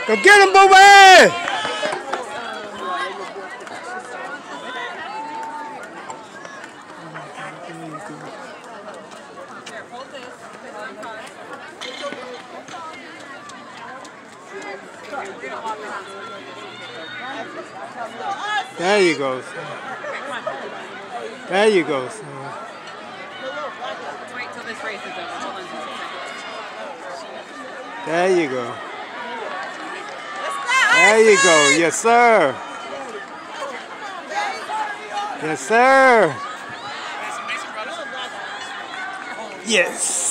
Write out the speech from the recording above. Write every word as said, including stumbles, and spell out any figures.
Go get him, Boobie! There you go, son. There you go, son. Wait till this race is over. There you go. There you go. Yes, sir. Yes, sir. Yes.